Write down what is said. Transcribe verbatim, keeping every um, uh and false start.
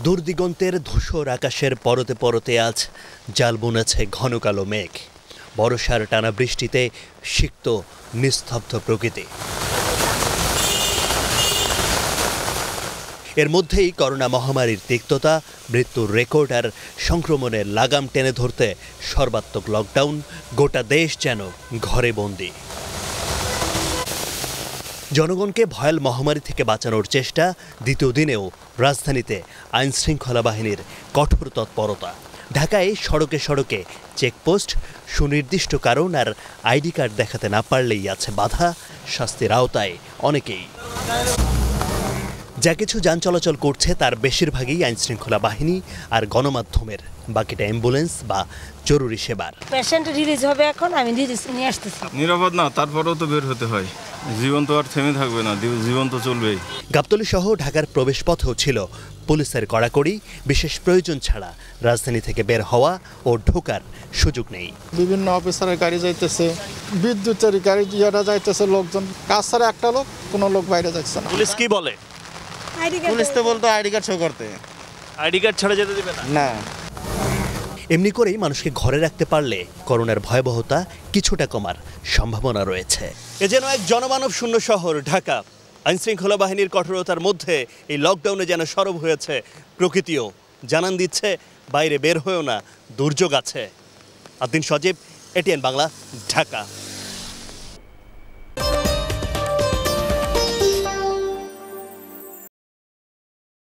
দূরদিগন্তের ধূসর আকাশের পরতে পরতে আজ জাল বুনেছে ঘন কালো মেঘ। বর্ষার টানা বৃষ্টিতে সিক্ত নিস্তব্ধ প্রকৃতি। এর মধ্যেই করোনা মহামারীর তিক্ততা, মৃত্যুর রেকর্ড আর সংক্রমণের লাগাম টেনে ধরতে সর্বাত্মক লকডাউন, গোটা দেশ যেন ঘরে বন্দী। জনগণকে ভয়াল মহামারী থেকে বাঁচানোর চেষ্টা, দ্বিতীয় দিনেও রাজধানীতে আইন শৃঙ্খলা বাহিনীর কঠোর তৎপরতা। ঢাকায় সড়কে সড়কে চেকপোস্ট, সুনির্দিষ্ট কারণ আর আইডি কার্ড দেখাতে না পারলেই আছে বাধা, শাস্তির আওতায় অনেকেই। যা কিছু যান চলাচল করছে তার বেশিরভাগই আইন শৃঙ্খলা বাহিনী আর গণমাধ্যমের, বাকিটা অ্যাম্বুলেন্স বা জরুরি সেবার। পেশেন্ট রিলিজ হবে এখন, আমি রিলিজ নিয়ে আসতেছি। নিরাপদ না, তারপরেও তো বের হতে হয়। জীবন তো আর থেমে থাকবে না, জীবন তো চলবেই। গাবতলী সহ ঢাকার প্রবেশপথেও ছিল পুলিশের কড়াকড়ি। বিশেষ প্রয়োজন ছাড়া রাজধানী থেকে বের হওয়া ও ঢোকার সুযোগ নেই। বিভিন্ন অফিসারের গাড়ি যাইতেছে, বিদ্যুতের গাড়ি যারা যাইতেছে, লোকজন কাজ ছাড়া একটা লোক কোনো লোক বাইরে যাচ্ছে না। পুলিশ কি বলে? পুলিশ তো বলতো আইডি কার্ড শো করতে। আইডি কার্ড ছাড়া যেতে দিবে না? না। এমনি করেই মানুষকে ঘরে রাখতে পারলে করোনার ভয়াবহতা কিছুটা কমার সম্ভাবনা রয়েছে। এ যেন এক জনমানব শূন্য শহর ঢাকা। আইন শৃঙ্খলা বাহিনীর কঠোরতার মধ্যে এই লকডাউনে যেন সরব হয়েছে প্রকৃতিও। জানান দিচ্ছে বাইরে বের হয়েও না, দুর্যোগ আছে। আদিন সজীব, এটিএন বাংলা, ঢাকা।